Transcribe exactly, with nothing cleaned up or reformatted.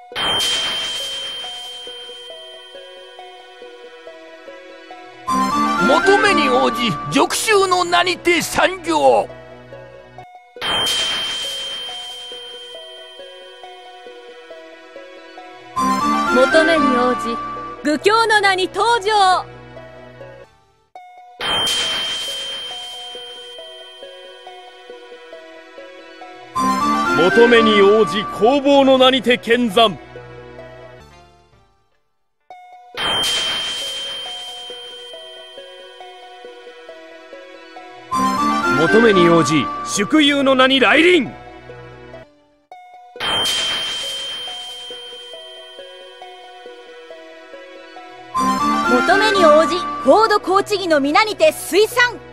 求めに応じ辱衆の名にて参上。 求めに応じ愚教の名に登場。 求めに応じ攻防の名にて見参。求めに応じ祝友の名に来臨。 求めに応じ高度高知義の皆にて推参。